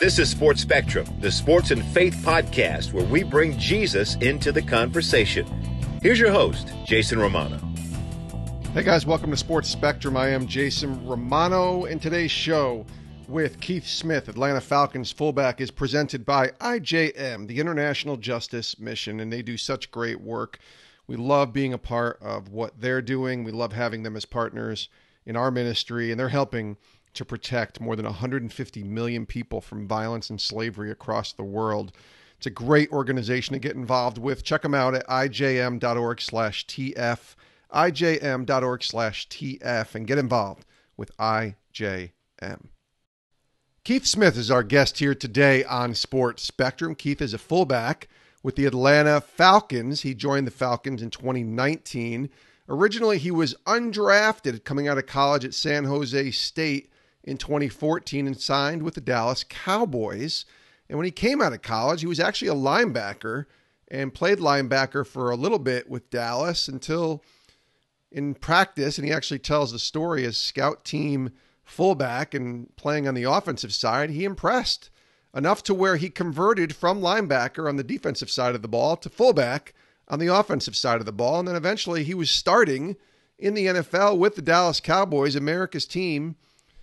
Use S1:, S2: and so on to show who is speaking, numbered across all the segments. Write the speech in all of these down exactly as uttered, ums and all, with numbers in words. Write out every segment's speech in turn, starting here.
S1: This is Sports Spectrum, the sports and faith podcast where we bring Jesus into the conversation. Here's your host, Jason Romano.
S2: Hey guys, welcome to Sports Spectrum. I am Jason Romano, and today's show with Keith Smith, Atlanta Falcons fullback, is presented by I J M, the International Justice Mission, and they do such great work. We love being a part of what they're doing. We love having them as partners in our ministry, and they're helping to protect more than one hundred fifty million people from violence and slavery across the world. It's a great organization to get involved with. Check them out at I J M dot org slash T F, I J M dot org slash T F, and get involved with I J M. Keith Smith is our guest here today on Sports Spectrum. Keith is a fullback with the Atlanta Falcons. He joined the Falcons in twenty nineteen. Originally, he was undrafted coming out of college at San Jose State in twenty fourteen and signed with the Dallas Cowboys. And when he came out of college, he was actually a linebacker and played linebacker for a little bit with Dallas until in practice, and he actually tells the story as scout team fullback and playing on the offensive side, he impressed enough to where he converted from linebacker on the defensive side of the ball to fullback on the offensive side of the ball. And then eventually he was starting in the N F L with the Dallas Cowboys, America's team,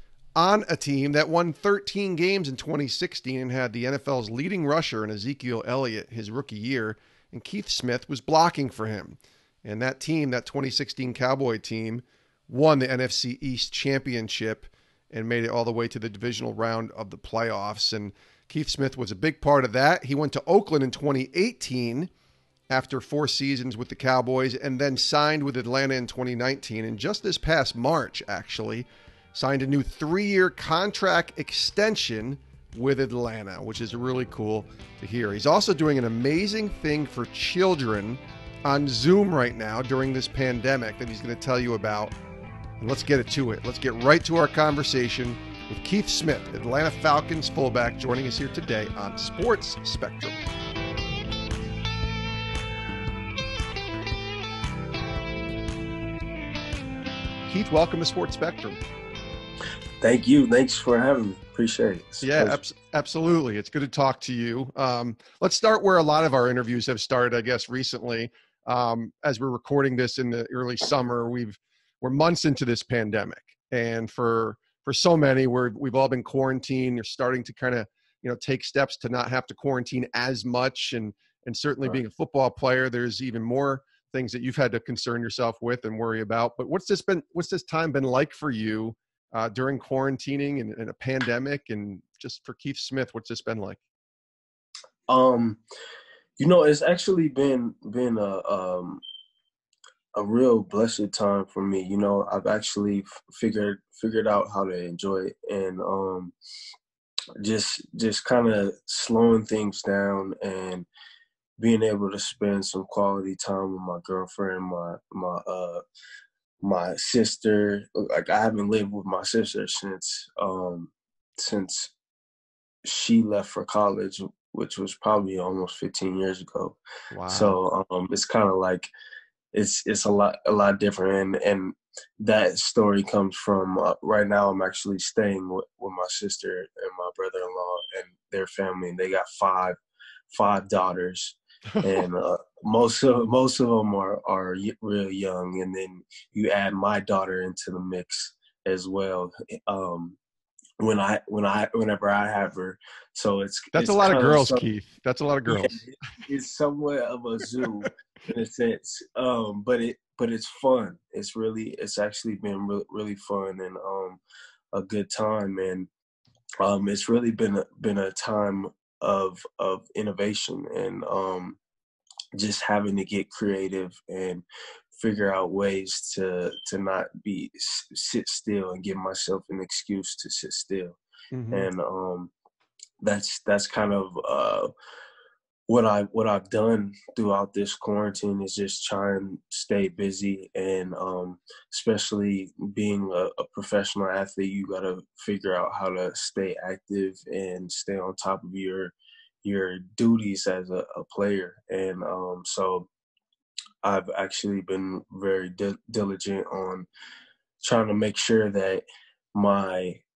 S2: on a team that won thirteen games in twenty sixteen and had the N F L's leading rusher in Ezekiel Elliott his rookie year, and Keith Smith was blocking for him. And that team, that twenty sixteen Cowboy team, won the N F C East Championship and made it all the way to the divisional round of the playoffs. And Keith Smith was a big part of that. He went to Oakland in twenty eighteen after four seasons with the Cowboys and then signed with Atlanta in twenty nineteen. And just this past March, actually, signed a new three-year contract extension with Atlanta, which is really cool to hear. He's also doing an amazing thing for children on Zoom right now during this pandemic that he's going to tell you about. And let's get it to it. Let's get right to our conversation with Keith Smith, Atlanta Falcons fullback, joining us here today on Sports Spectrum. Keith, welcome to Sports Spectrum.
S3: Thank you. Thanks for having me. Appreciate it. It's
S2: yeah, ab- absolutely. It's good to talk to you. Um, let's start where a lot of our interviews have started, I guess, recently. Um, as we're recording this in the early summer, we've we're months into this pandemic, and for for so many, we're we've all been quarantined. You're starting to kind of you know take steps to not have to quarantine as much, and and certainly
S3: Right.
S2: being a football player, there's even more things that you've had to concern yourself with and worry about. But what's this been? What's this time been like for you? Uh, during quarantining and, and a pandemic, and just for Keith Smith, what's this been like?
S3: Um, you know, it's actually been been a um a real blessed time for me. You know, I've actually f- figured figured out how to enjoy it, and um, just just kind of slowing things down and being able to spend some quality time with my girlfriend, my my uh. my sister. Like, I haven't lived with my sister since um since she left for college, which was probably almost fifteen years ago.
S2: Wow.
S3: So um it's kind of like it's it's a lot a lot different, and and that story comes from uh, right now I'm actually staying with, with my sister and my brother-in-law and their family, and they got five five daughters. and uh, most of most of them are are y- real young, and then you add my daughter into the mix as well. Um, when I when I whenever I have her, so it's
S2: That's
S3: it's
S2: a lot of
S3: kind
S2: girls,
S3: some,
S2: Keith. That's a lot of girls.
S3: Yeah, it's somewhat of a zoo in a sense, um, but it but it's fun. It's really it's actually been re- really fun and um, a good time, and um, it's really been a, been a time of of innovation and um, just having to get creative and figure out ways to to not be sit still and give myself an excuse to sit still. Mm-hmm. And um, that's that's kind of uh, what I what I've done throughout this quarantine is just try and stay busy, and um, especially being a, a professional athlete, you got to figure out how to stay active and stay on top of your your duties as a, a player. And um, so I've actually been very di- diligent on trying to make sure that my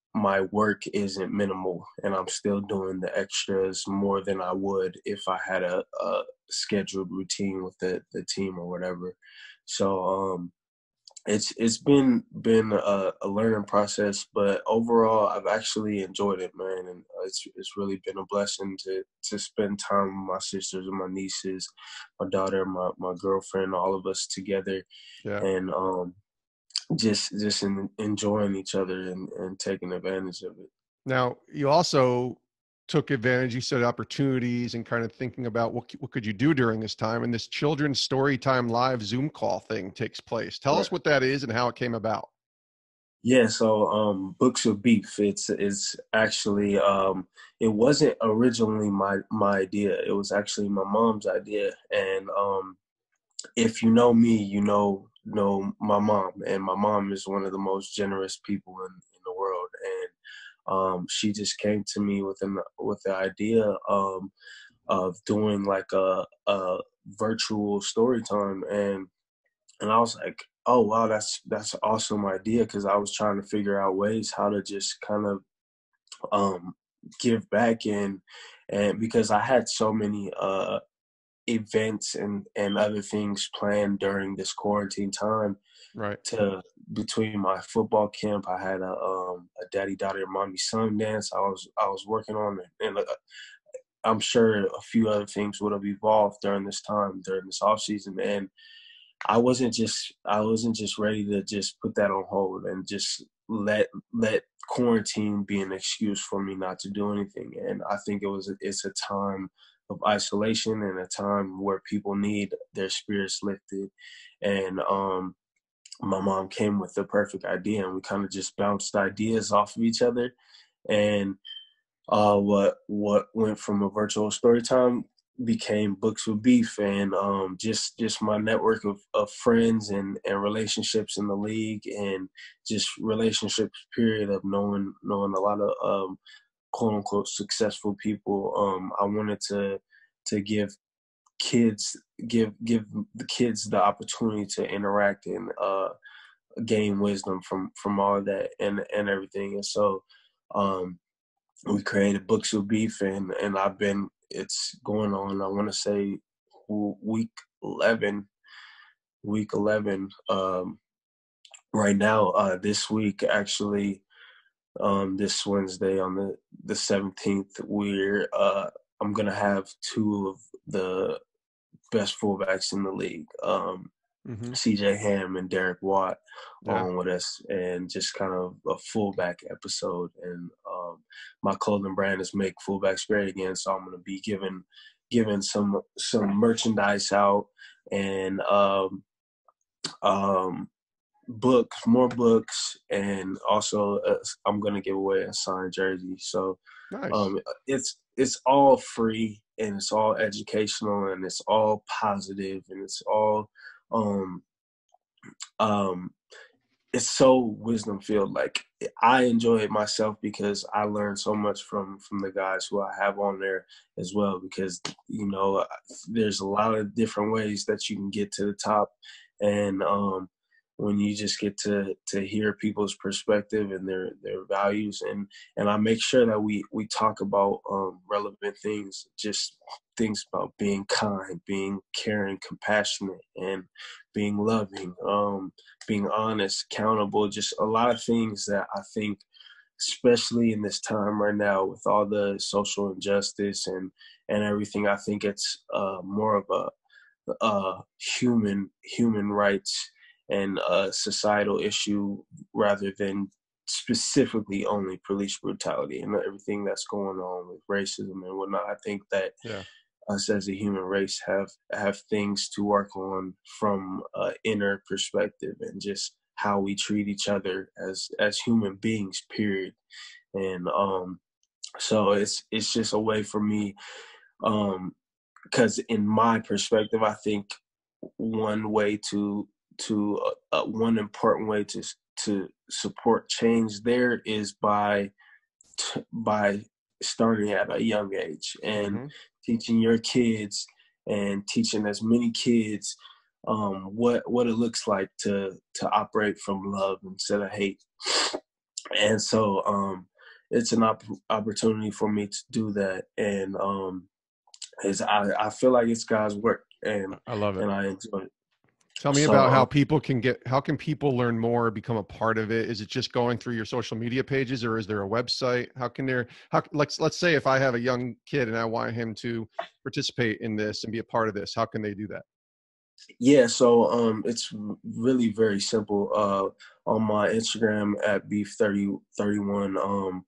S3: my work isn't minimal, and I'm still doing the extras more than I would if I had a, a scheduled routine with the, the team or whatever. So um, it's it's been been a, a learning process, but overall I've actually enjoyed it, man, and it's it's really been a blessing to to spend time with my sisters and my nieces, my daughter, my my girlfriend, all of us together,
S2: Yeah.
S3: and um, just just in, enjoying each other and, and taking advantage of it.
S2: Now, you also took advantage, you said opportunities and kind of thinking about what, what could you do during this time. And this Children's Storytime Live Zoom call thing takes place. Tell
S3: Right.
S2: us what that is and how it came about.
S3: Yeah, so um, Books of Beef. It's it's actually um, it wasn't originally my my idea. It was actually my mom's idea. And um, if you know me, you know know my mom, and my mom is one of the most generous people in, in the world. And um, she just came to me with an with the idea um, of doing like a, a virtual story time, and and I was like, oh wow, that's that's an awesome idea, because I was trying to figure out ways how to just kind of um, give back, and and because I had so many uh, events and and other things planned during this quarantine time.
S2: Right.
S3: To between my football camp, I had a um, a daddy daughter mommy son dance I was I was working on, and uh, I'm sure a few other things would have evolved during this time during this off season. And I wasn't just I wasn't just ready to just put that on hold and just let let quarantine be an excuse for me not to do anything. And I think it was it's a time of isolation and a time where people need their spirits lifted. And um, my mom came with the perfect idea, and we kind of just bounced ideas off of each other. And uh, what what went from a virtual story time became Books with Beef, and um, just just my network of, of friends and, and relationships in the league, and just relationships period of knowing knowing a lot of um, quote unquote successful people. Um, I wanted to to give kids give give the kids the opportunity to interact and uh, gain wisdom from from all of that and and everything. And so um, we created Books with Beef, and and I've been it's going on, I want to say week eleven week eleven um right now. Uh this week actually, um this Wednesday on the the seventeenth, we're uh I'm gonna have two of the best fullbacks in the league, um
S2: Mm-hmm.
S3: C J Ham and Derek Watt,
S2: Yeah.
S3: on with us, and just kind of a fullback episode. And um, my clothing brand is Make Fullbacks Great Again, so I'm going to be giving giving some some merchandise out, and um, um, books, more books, and also uh, I'm going to give away a signed jersey. So
S2: Nice.
S3: um, it's it's all free, and it's all educational, and it's all positive, and it's all um, um, it's so wisdom filled. Like, I enjoy it myself because I learned so much from from the guys who I have on there as well, because you know there's a lot of different ways that you can get to the top, and um when you just get to to hear people's perspective and their their values, and and I make sure that we we talk about um relevant things, just things about being kind, being caring, compassionate, and being loving, um being honest, accountable, just a lot of things that I think, especially in this time right now with all the social injustice and and everything, I think it's uh more of a uh, human human rights and uh, societal issue, rather than specifically only police brutality and everything that's going on with racism and whatnot. I think that
S2: Yeah.
S3: us as a human race have have things to work on from an inner perspective, and just how we treat each other as as human beings, period. And um, so it's it's just a way for me, um, because in my perspective, I think one way to to uh, uh, one important way to to support change there is by t- by starting at a young age, and
S2: Mm-hmm.
S3: teaching your kids and teaching as many kids um, what what it looks like to to operate from love instead of hate. and so um, it's an op- opportunity for me to do that, and um, it's, I I feel like it's God's work, and
S2: I love it.
S3: and I enjoy it.
S2: Tell me
S3: So
S2: about how
S3: um,
S2: people can get, how can people learn more, become a part of it? Is it just going through your social media pages, or is there a website? How can there, how, let's, let's say if I have a young kid and I want him to participate in this and be a part of this, how can they do that?
S3: yeah, so um, it's really very simple. Uh, on my Instagram at beef thirty thirty-one, um,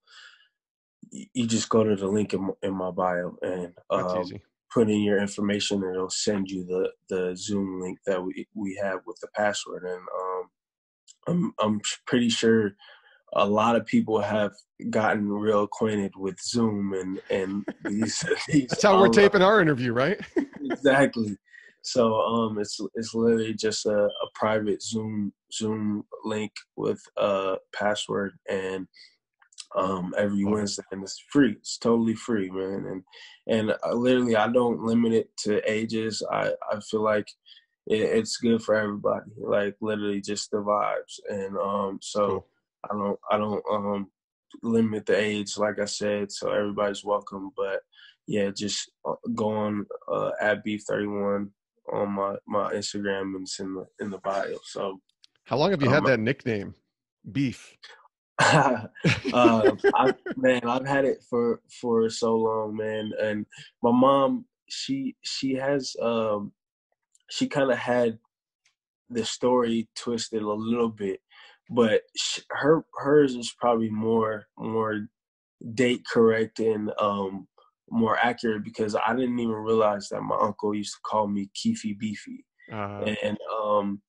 S3: y- you just go to the link in, in my bio and
S2: That's
S3: um,
S2: easy.
S3: put in your information, and it'll send you the the Zoom link that we we have with the password. And um, I'm I'm pretty sure a lot of people have gotten real acquainted with Zoom and and these these
S2: That's how we're
S3: online.
S2: taping our interview, right?
S3: Exactly. So um, it's it's literally just a, a private Zoom Zoom link with a password, and um, every
S2: Love it.
S3: Wednesday, and it's free. It's totally free, man. And and uh, literally, I don't limit it to ages. I I feel like it, it's good for everybody. Like literally, just the vibes. And um, so
S2: Cool.
S3: I don't I don't um limit the age, like I said. So everybody's welcome. But yeah, just uh, go on uh, at beef thirty-one on my my Instagram, and it's in the in the bio. So
S2: How long have you had
S3: um,
S2: that nickname, Beef?
S3: uh, I, man, I've had it for for so long, man. And my mom, she she has um she kind of had the story twisted a little bit, but sh her hers is probably more more date correct and um more accurate, because I didn't even realize that my uncle used to call me Keefy Beefy.
S2: Uh,
S3: And um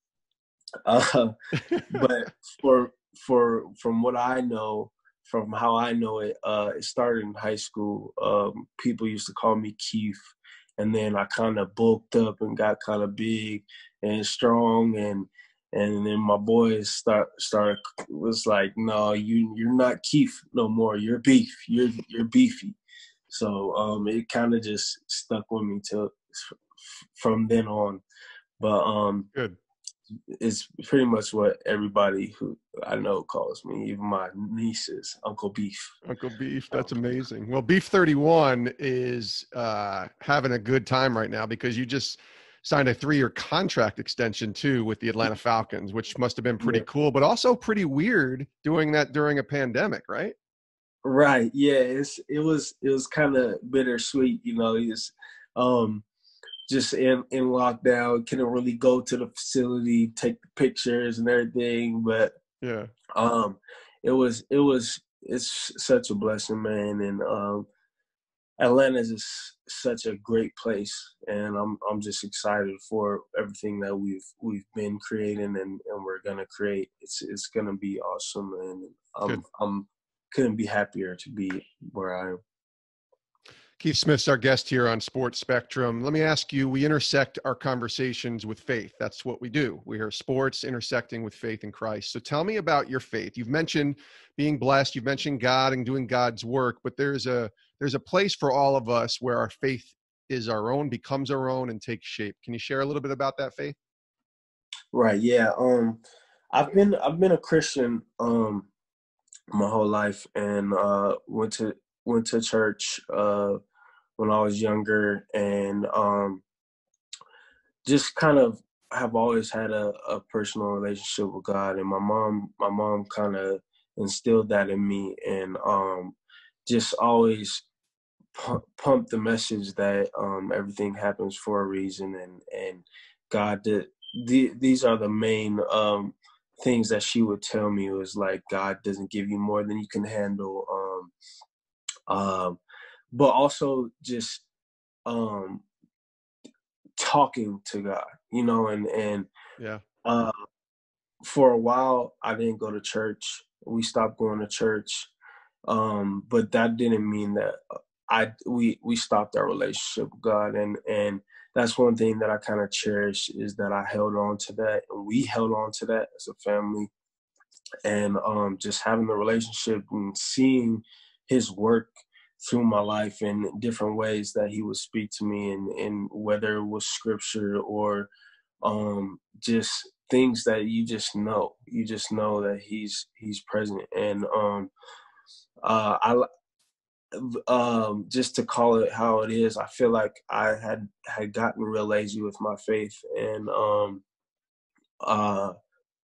S3: uh, but for for from what I know, from how I know it, uh, it started in high school. Um, people used to call me Keith, and then I kind of bulked up and got kind of big and strong, and and then my boys start started was like, no, you you're not Keith no more. You're Beef. You're you're beefy. So um, it kind of just stuck with me till from then on. But um,
S2: good.
S3: is pretty much what everybody who I know calls me, even my nieces, Uncle Beef.
S2: Uncle Beef. That's
S3: Um,
S2: amazing. Well, Beef thirty-one is uh, having a good time right now because you just signed a three-year contract extension too with the Atlanta Falcons, which must have been pretty
S3: yeah.
S2: cool, but also pretty weird doing that during a pandemic, right?
S3: Right. Yeah. It's it was it was kind of bittersweet, you know. It's um just in in lockdown, couldn't really go to the facility, take the pictures and everything, but
S2: Yeah.
S3: um it was it was it's such a blessing, man. And um Atlanta is just such a great place, and I'm I'm just excited for everything that we've we've been creating, and, and we're gonna create. It's it's gonna be awesome, and I'm
S2: Good.
S3: I'm couldn't be happier to be where I am.
S2: Keith Smith's our guest here on Sports Spectrum. Let me ask you, we intersect our conversations with faith. That's what we do. We are sports intersecting with faith in Christ. So tell me about your faith. You've mentioned being blessed, you've mentioned God and doing God's work, but there's a there's a place for all of us where our faith is our own, becomes our own, and takes shape. Can you share a little bit about that faith?
S3: Right. Yeah. Um, I've been I've been a Christian um my whole life, and uh went to went to church uh when I was younger, and um just kind of have always had a, a personal relationship with God. And my mom my mom kind of instilled that in me, and um just always pu- pump the message that um everything happens for a reason, and and God did the, these are the main um things that she would tell me. It was like, God doesn't give you more than you can handle, um um but also just um talking to God, you know. And and
S2: Yeah.
S3: uh for a while I didn't go to church. We stopped going to church, um but that didn't mean that I we we stopped our relationship with God. And and that's one thing that I kind of cherish, is that I held on to that, and we held on to that as a family. And um just having the relationship and seeing his work through my life in different ways that he would speak to me, and and whether it was scripture or um, just things that you just know. You just know that he's he's present. And um, uh, I um, just to call it how it is, I feel like I had had gotten real lazy with my faith, and um, uh,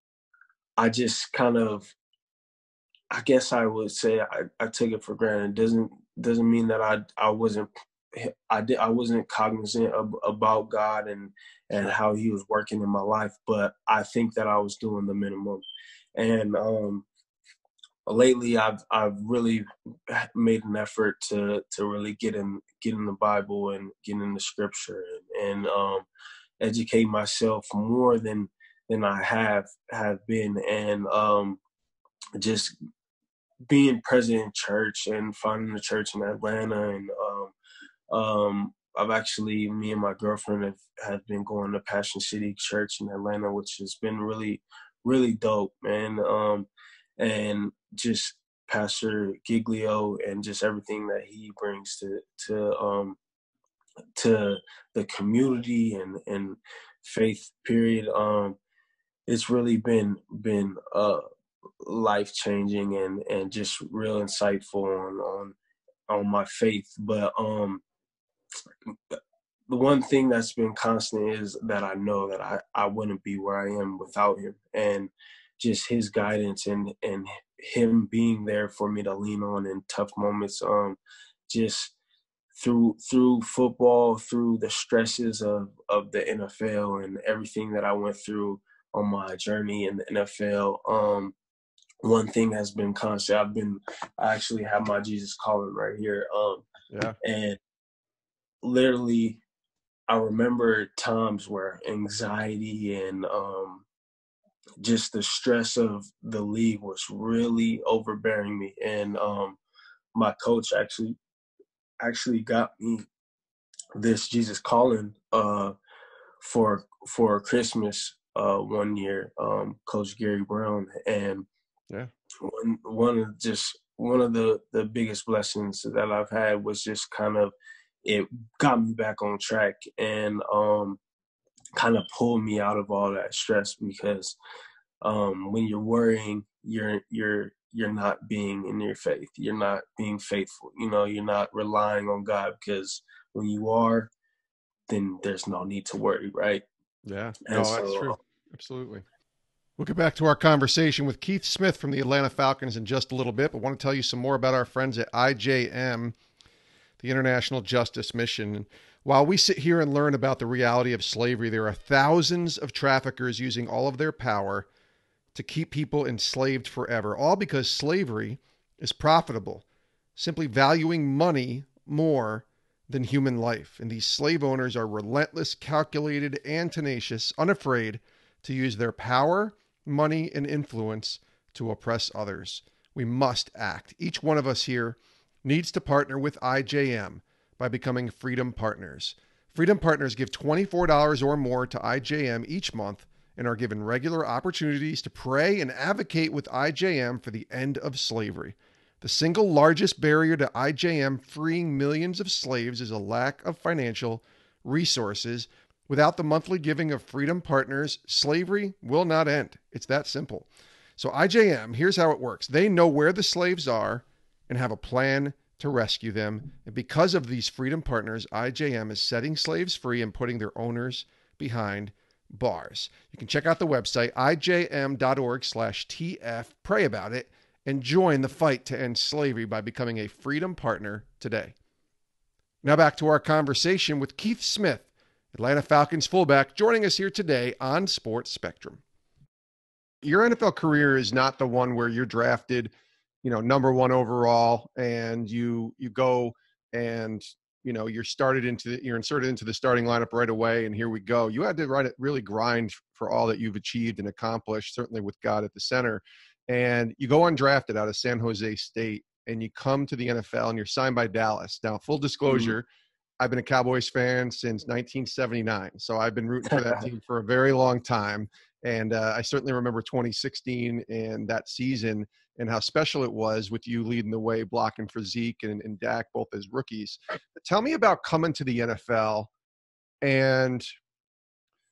S3: I just kind of, I guess I would say I, I took it for granted. Doesn't doesn't mean that I I wasn't I did I wasn't cognizant of, about God and and how He was working in my life, but I think that I was doing the minimum. And um, lately, I've I've really made an effort to to really get in get in the Bible and get in the Scripture and, and um, educate myself more than than I have have been, and um, just being present in church and finding a church in Atlanta. And um, um, I've actually, me and my girlfriend have, have been going to Passion City Church in Atlanta, which has been really, really dope, man. Um, and just Pastor Giglio and just everything that he brings to to um, to the community and, and faith. Period. Um, it's really been been uh, life changing and, and just real insightful on on on my faith. But um, the one thing that's been constant is that I know that I, I wouldn't be where I am without him, and just his guidance and, and him being there for me to lean on in tough moments. Um, just through through football, through the stresses of, of the N F L and everything that I went through on my journey in the N F L. Um, one thing has been constant. I've been, I actually have my Jesus calling right here. Um,
S2: Yeah.
S3: And literally, I remember times where anxiety and um, just the stress of the league was really overbearing me. And um, my coach actually actually got me this Jesus calling uh, for for Christmas uh, one year, um, Coach Gary Brown. And
S2: Yeah.
S3: one one of just one of the the biggest blessings that I've had was just kind of, it got me back on track and um, kind of pulled me out of all that stress, because um, when you're worrying, you're you're you're not being in your faith. You're not being faithful. You know, you're not relying on God, because when you are, then there's no need to worry, right?
S2: Yeah.
S3: And
S2: No, that's
S3: so,
S2: true. Absolutely. We'll get back to our conversation with Keith Smith from the Atlanta Falcons in just a little bit, but I want to tell you some more about our friends at I J M, the International Justice Mission. And while we sit here and learn about the reality of slavery, there are thousands of traffickers using all of their power to keep people enslaved forever, all because slavery is profitable, simply valuing money more than human life. And these slave owners are relentless, calculated, and tenacious, unafraid to use their power, money, and influence to oppress others. We must act. Each one of us here needs to partner with I J M by becoming Freedom Partners. Freedom Partners give twenty-four dollars or more to I J M each month and are given regular opportunities to pray and advocate with I J M for the end of slavery. The single largest barrier to I J M freeing millions of slaves is a lack of financial resources. Without the monthly giving of Freedom Partners, slavery will not end. It's that simple. So I J M, here's how it works. They know where the slaves are and have a plan to rescue them. And because of these Freedom Partners, I J M is setting slaves free and putting their owners behind bars. You can check out the website, I J M dot org slash T F, pray about it, and join the fight to end slavery by becoming a Freedom Partner today. Now back to our conversation with Keith Smith, Atlanta Falcons fullback, joining us here today on Sports Spectrum. Your N F L career is not the one where you're drafted, you know, number one overall, and you you go and you know you're started into the, you're inserted into the starting lineup right away, and here we go. You had to write, really grind for all that you've achieved and accomplished, certainly with God at the center. And you go undrafted out of San Jose State, and you come to the N F L, and you're signed by Dallas. Now, full disclosure, mm-hmm. I've been a Cowboys fan since nineteen seventy-nine, so I've been rooting for that team for a very long time. And uh, I certainly remember twenty sixteen and that season and how special it was with you leading the way, blocking for Zeke and, and Dak, both as rookies. But tell me about coming to the N F L and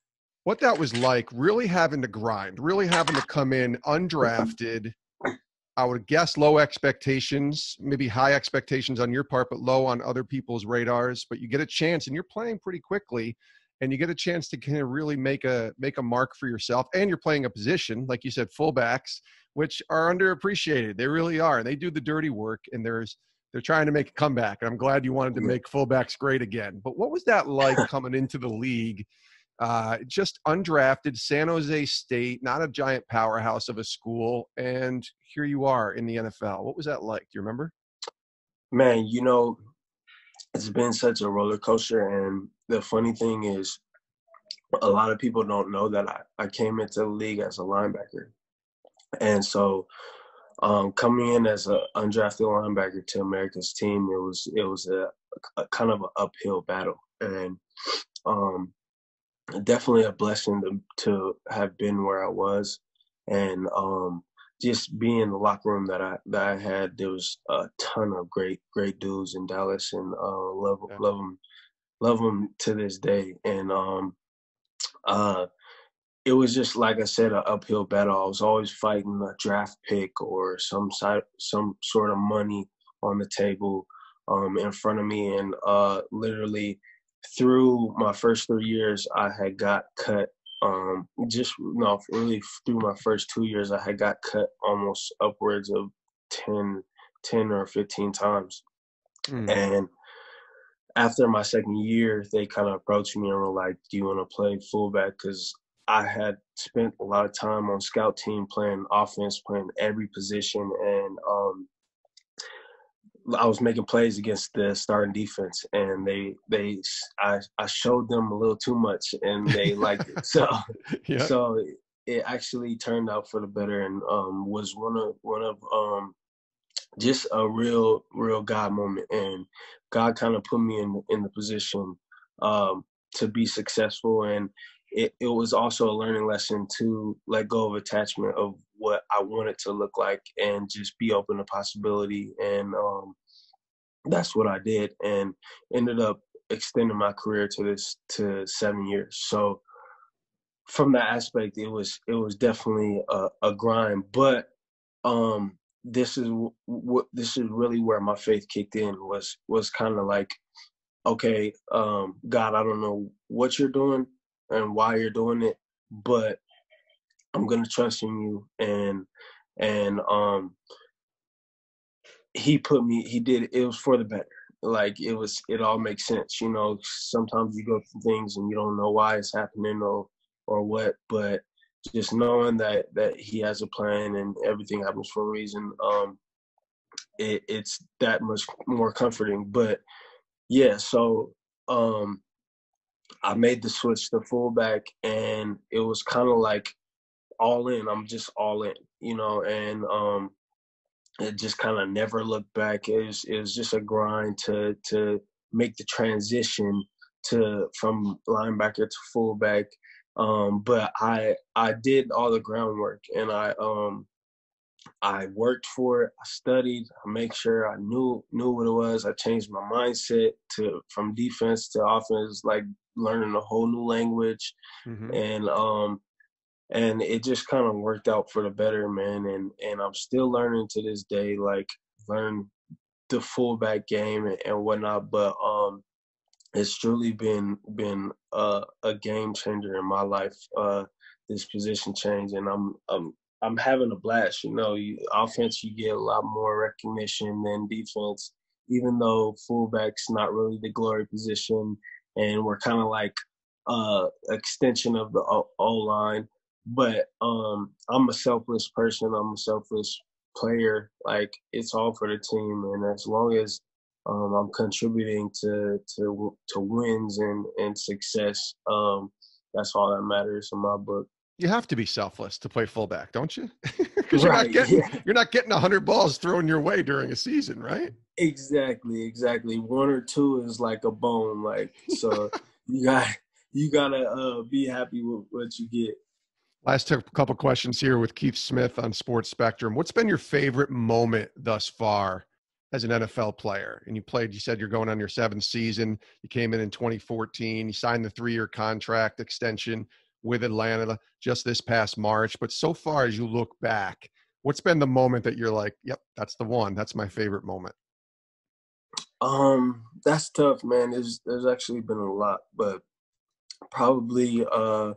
S2: what that was like, really having to grind, really having to come in undrafted. I would guess low expectations, maybe high expectations on your part, but low on other people's radars. But you get a chance, and you're playing pretty quickly, and you get a chance to kind of really make a make a mark for yourself. And you're playing a position, like you said, fullbacks, which are underappreciated. They really are. They do the dirty work, and there's they're trying to make a comeback. And I'm glad you wanted to make fullbacks great again. But what was that like coming into the league? Uh, just undrafted, San Jose State, not a giant powerhouse of a school, and here you are in the N F L. What was that like? Do you remember?
S3: Man, you know, it's been such a roller coaster, and the funny thing is, a lot of people don't know that I, I came into the league as a linebacker. And so um, coming in as an undrafted linebacker to America's team, it was it was a, a kind of an uphill battle. And um definitely a blessing to, to have been where I was, and um, just being in the locker room that I that I had. There was a ton of great great dudes in Dallas, and uh, love
S2: Yeah.
S3: love them love them to this day. And um, uh, it was just, like I said, an uphill battle. I was always fighting a draft pick or some side some sort of money on the table um, in front of me, and uh, literally. Through my first three years, I had got cut. Um, just no, really through my first two years, I had got cut almost upwards of ten, ten or fifteen times. Mm. And after my second year, they kind of approached me and were like, "Do you want to play fullback?" Because I had spent a lot of time on scout team playing offense, playing every position, and um, I was making plays against the starting defense, and they they I I showed them a little too much, and they liked it. So yeah. so it actually turned out for the better, and um, was one of one of um, just a real real God moment, and God kind of put me in in the position um, to be successful, and it, it was also a learning lesson to let go of attachment of what I wanted to look like and just be open to possibility. And um, that's what I did, and ended up extending my career to this to seven years. So from that aspect, it was it was definitely a, a grind. But um, this is what this is really where my faith kicked in. Was was kind of like, okay, um, God, I don't know what you're doing and why you're doing it, but I'm gonna trust in you. And and um, he put me. He did. It was for the better. Like it was. It all makes sense. You know, sometimes you go through things and you don't know why it's happening or or what, but just knowing that that he has a plan and everything happens for a reason. Um, it, it's that much more comforting. But yeah, so um. I made the switch to fullback, and it was kind of like all in. I'm just all in, you know, and um, it just kind of never looked back. It was, it was just a grind to to make the transition to from linebacker to fullback. Um, but I I did all the groundwork, and I um I worked for it. I studied. I made sure I knew knew what it was. I changed my mindset to from defense to offense, like learning a whole new language, mm-hmm. and um, and it just kind of worked out for the better, man. And and I'm still learning to this day, like learn the fullback game and, and whatnot. But um, it's truly been been a, a game changer in my life. Uh, this position change, and I'm I'm. I'm having a blast. You know, you, offense, you get a lot more recognition than defense, even though fullback's not really the glory position, and we're kind of like uh extension of the O, O-line. But um, I'm a selfless person. I'm a selfless player. Like, it's all for the team, and as long as um, I'm contributing to to to wins and, and success, um, that's all that matters in my book.
S2: You have to be selfless to play fullback, don't you? Because you're
S3: right,
S2: not getting
S3: yeah.
S2: you're not getting a hundred balls thrown your way during a season, right?
S3: Exactly, exactly. One or two is like a bone, like so. you got you gotta uh, be happy with what you get.
S2: Last couple questions here with Keith Smith on Sports Spectrum. What's been your favorite moment thus far as an N F L player? And you played. You said you're going on your seventh season. You came in in twenty fourteen. You signed the three-year contract extension. with Atlanta just this past March. But so far, as you look back, what's been the moment that you're like, yep, that's the one. That's my favorite moment?
S3: Um, that's tough, man. There's there's actually been a lot, but probably uh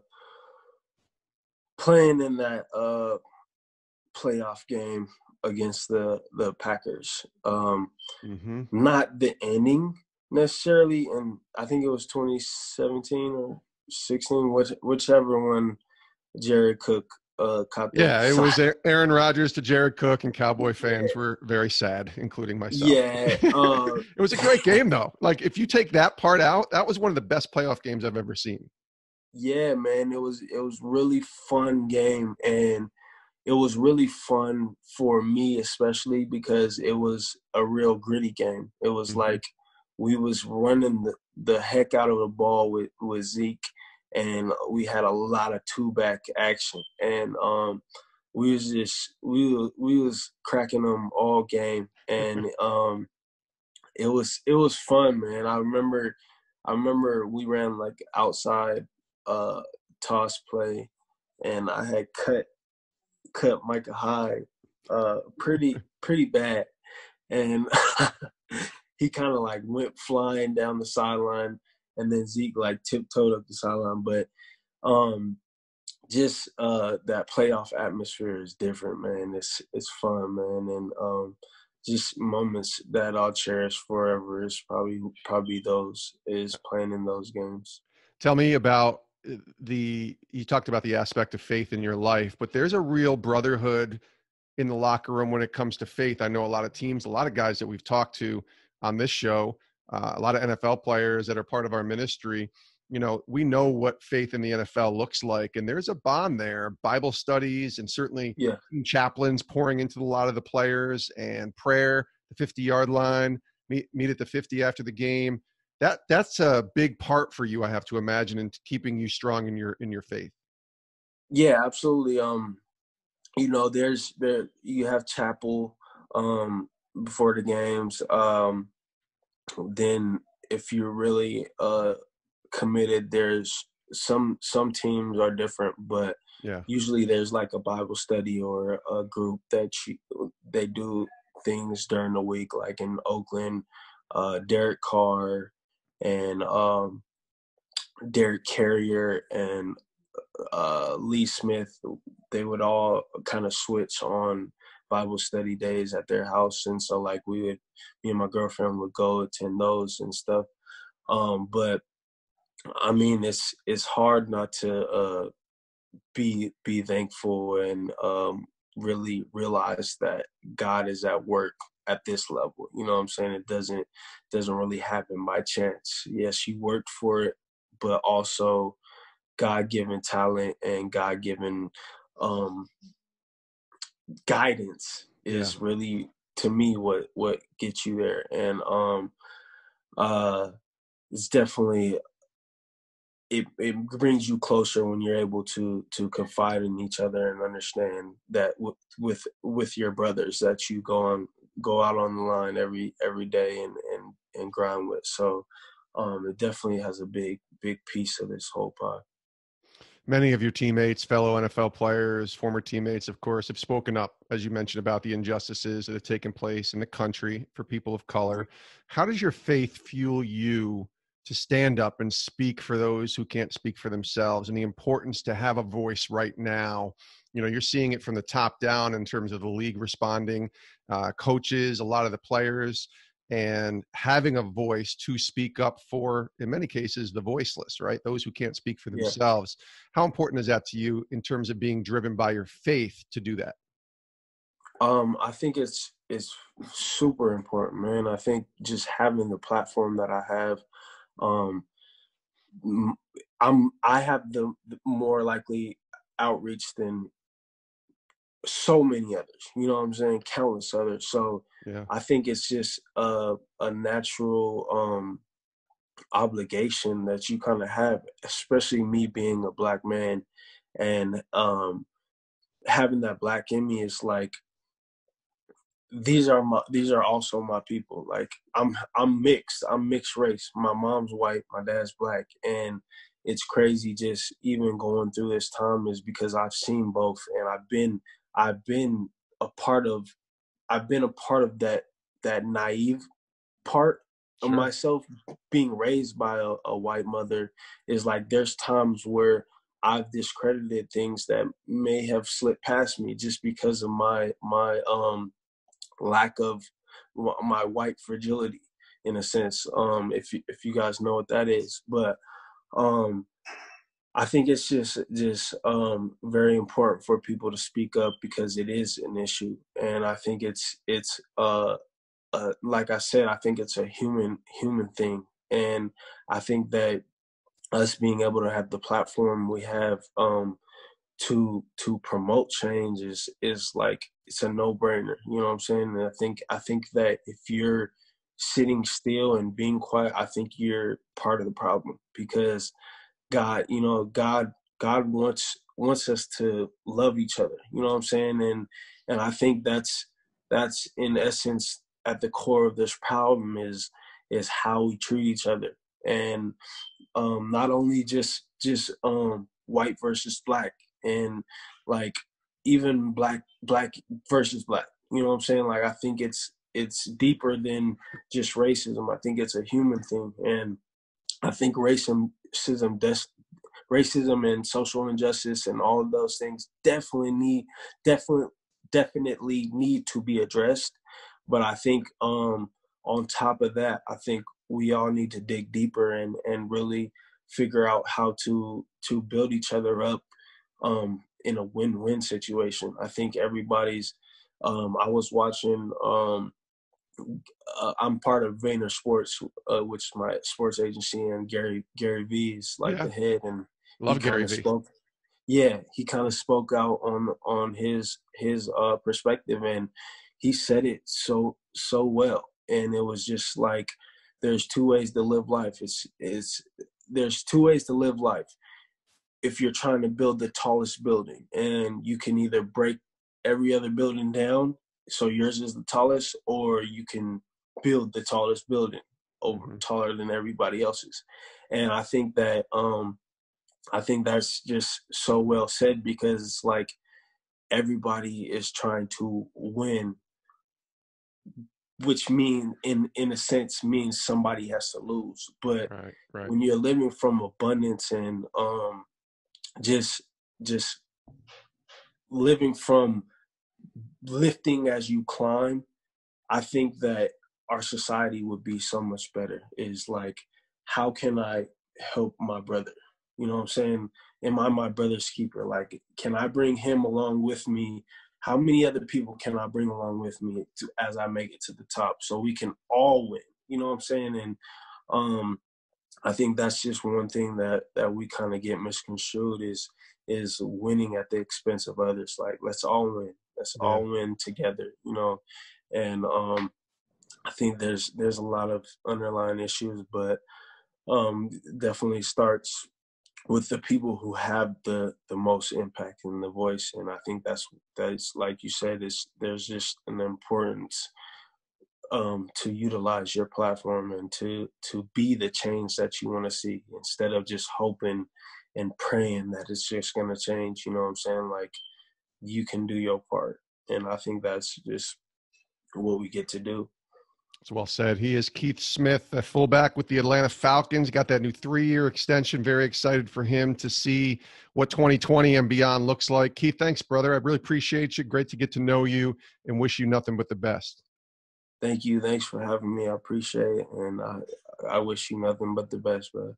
S3: playing in that uh playoff game against the the Packers. Um,
S2: Mm-hmm.
S3: not the ending necessarily, and I think it was twenty seventeen or sixteen, which, whichever one Jared Cook uh, caught the
S2: Yeah, it was Aaron Rodgers to Jared Cook, and Cowboy fans were very sad, including myself.
S3: Yeah. Uh,
S2: it was a great game, though. Like, if you take that part out, that was one of the best playoff games I've ever seen.
S3: Yeah, man, it was it was really fun game, and it was really fun for me, especially because it was a real gritty game. It was mm-hmm. like we was running the, the heck out of the ball with, with Zeke, and we had a lot of two-back action. And um, we was just we were, we was cracking them all game, and um, it was it was fun, man. I remember I remember we ran like outside uh, toss play, and I had cut. cut Micah Hyde uh, pretty pretty bad, and he kind of like went flying down the sideline, and then Zeke like tiptoed up the sideline. But um, just uh, that playoff atmosphere is different, man. It's it's fun, man, and um, just moments that I'll cherish forever is probably probably those is playing in those games.
S2: Tell me about the, you talked about the aspect of faith in your life, but there's a real brotherhood in the locker room when it comes to faith. I know a lot of teams, a lot of guys that we've talked to on this show, uh, a lot of N F L players that are part of our ministry. You know, we know what faith in the N F L looks like, and there's a bond there, Bible studies, and certainly
S3: yeah.
S2: chaplains pouring into a lot of the players, and prayer, the fifty yard line, meet, meet at the fifty after the game. That that's a big part for you, I have to imagine, in keeping you strong in your in your faith.
S3: Yeah, absolutely. Um, you know, there's there you have chapel um before the games. Um, then if you're really uh committed, there's some some teams are different, but
S2: yeah,
S3: usually there's like a Bible study or a group that you, they do things during the week, like in Oakland, uh, Derek Carr and um, Derek Carrier and uh, Lee Smith, they would all kind of switch on Bible study days at their house. And so like we would, me and my girlfriend would go attend those and stuff. Um, but I mean, it's, it's hard not to uh, be, be thankful and um, really realize that God is at work at this level. You know what I'm saying? It doesn't, doesn't really happen by chance. Yes, you worked for it, but also God-given talent and God-given um, guidance is yeah. really, to me, what what gets you there. And um, uh, it's definitely it it brings you closer when you're able to to confide in each other and understand that with with with your brothers that you go on go out on the line every every day and and and grind with. So um, it definitely has a big big piece of this whole pie.
S2: Many of your teammates, fellow N F L players, former teammates, of course, have spoken up, as you mentioned, about the injustices that have taken place in the country for people of color. How does your faith fuel you to stand up and speak for those who can't speak for themselves, and the importance to have a voice right now? You know, you're seeing it from the top down in terms of the league responding, uh, coaches, a lot of the players, and having a voice to speak up for, in many cases, the voiceless, right? Those who can't speak for themselves. Yeah. How important is that to you in terms of being driven by your faith to do that?
S3: Um, I think it's it's super important, man. I think just having the platform that I have, um, I'm I have the, the more likely outreach than so many others. You know what I'm saying? Countless others. So
S2: yeah.
S3: I think it's just a, a natural um, obligation that you kind of have, especially me being a Black man and um, having that Black in me is like, these are my, these are also my people. Like I'm, I'm mixed, I'm mixed race. My mom's white, my dad's Black. And it's crazy just even going through this time is because I've seen both, and I've been I've been a part of I've been a part of that that naive part of
S2: Sure.
S3: myself. Being raised by a, a white mother is like there's times where I've discredited things that may have slipped past me just because of my my um lack of my white fragility, in a sense. Um, if you, if you guys know what that is, but um, I think it's just just um, very important for people to speak up because it is an issue, and I think it's it's uh, uh, like I said, I think it's a human human thing, and I think that us being able to have the platform we have um, to to promote change is is like it's a no-brainer. You know what I'm saying? And I think I think that if you're sitting still and being quiet, I think you're part of the problem, because God, you know, God God wants wants us to love each other. You know what I'm saying? And and I think that's that's in essence at the core of this problem is is how we treat each other. And um, not only just just um, white versus black, and like even black black versus black. You know what I'm saying? Like I think it's it's deeper than just racism. I think it's a human thing, and I think racism, des- racism and social injustice and all of those things definitely need definitely definitely need to be addressed. But I think um, on top of that, I think we all need to dig deeper and and really figure out how to to build each other up um, in a win-win situation. I think everybody's. Um, I was watching. Um, uh, I'm part of Vayner Sports, uh, which is my sports agency, and Gary Gary Vee is like
S2: Yeah.
S3: the head, and he
S2: Love
S3: kind
S2: Gary
S3: of
S2: Vee.
S3: spoke. Yeah, he kind of spoke out on on his his uh, perspective, and he said it so so well. And it was just like, there's two ways to live life. It's it's there's two ways to live life. If you're trying to build the tallest building, and you can either break every other building down so yours is the tallest, or you can build the tallest building over
S2: Mm-hmm.
S3: taller than everybody else's. And I think that um I think that's just so well said, because it's like everybody is trying to win, which mean in in a sense means somebody has to lose. But
S2: Right, right.
S3: when you're living from abundance and um just just living from lifting as you climb, I think that our society would be so much better. Is like, how can I help my brother? You know what I'm saying? Am I my brother's keeper? Like, can I bring him along with me? How many other people can I bring along with me to, as I make it to the top, so we can all win? You know what I'm saying? And um, I think that's just one thing that that we kind of get misconstrued is is winning at the expense of others. Like, let's all win. Let's
S2: Yeah.
S3: all win together, you know. And um, I think there's there's a lot of underlying issues, but um, definitely starts with the people who have the the most impact and the voice. And I think that's that's like you said, is there's just an importance um, to utilize your platform and to to be the change that you want to see, instead of just hoping and praying that it's just going to change. You know what I'm saying? Like, you can do your part, and I think that's just what we get to do.
S2: It's well said. He is Keith Smith, a fullback with the Atlanta Falcons. He got that new three-year extension. Very excited for him to see what twenty twenty and beyond looks like. Keith, thanks, brother. I really appreciate you. Great to get to know you, and wish you nothing but the best.
S3: Thank you. Thanks for having me. I appreciate it, and I I wish you nothing but the best, bro.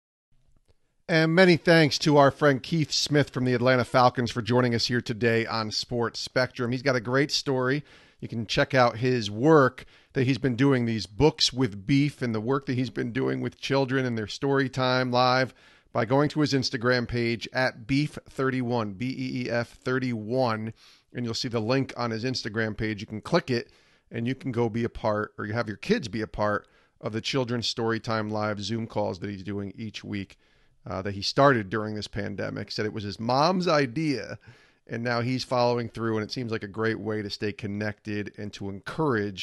S2: And many thanks to our friend Keith Smith from the Atlanta Falcons for joining us here today on Sports Spectrum. He's got a great story. You can check out his work that he's been doing, these books with beef, and the work that he's been doing with children and their story time live, by going to his Instagram page at beef thirty-one, B E E F thirty-one, and you'll see the link on his Instagram page. You can click it, and you can go be a part, or you have your kids be a part of the Children's Storytime Live Zoom calls that he's doing each week, uh, that he started during this pandemic. Said it was his mom's idea, and now he's following through, and it seems like a great way to stay connected and to encourage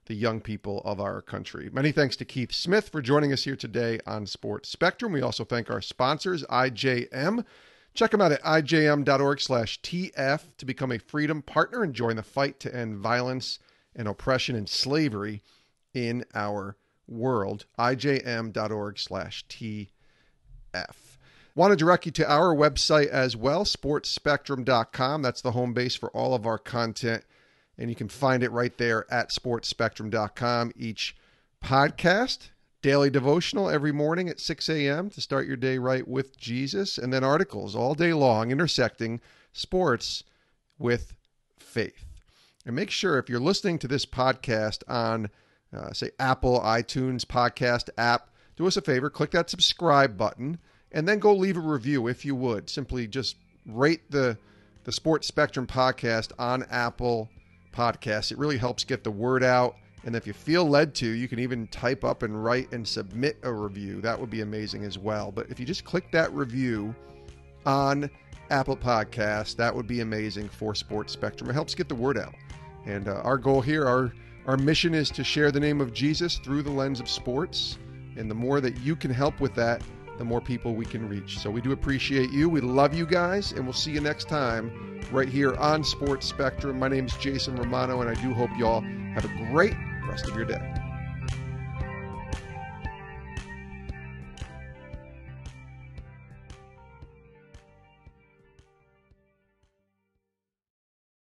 S2: the young people of our country. Many thanks to Keith Smith for joining us here today on Sports Spectrum. We also thank our sponsors, I J M. Check them out at I J M dot org slash T F to become a Freedom Partner and join the fight to end violence and oppression and slavery in our world. I J M dot org slash T F. Want to direct you to our website as well, sports spectrum dot com. That's the home base for all of our content. And you can find it right there at sports spectrum dot com. Each podcast, daily devotional every morning at six a.m. to start your day right with Jesus, and then articles all day long intersecting sports with faith. And make sure if you're listening to this podcast on, uh, say, Apple, iTunes podcast app, do us a favor, click that subscribe button, and then go leave a review if you would. Simply just rate the, the Sports Spectrum podcast on Apple Podcasts. It really helps get the word out. And if you feel led to, you can even type up and write and submit a review. That would be amazing as well. But if you just click that review on Apple Podcasts, that would be amazing for Sports Spectrum. It helps get the word out. And uh, our goal here, our, our mission is to share the name of Jesus through the lens of sports. And the more that you can help with that, the more people we can reach. So we do appreciate you. We love you guys, and we'll see you next time right here on Sports Spectrum. My name is Jason Romano, and I do hope y'all have a great rest of your day.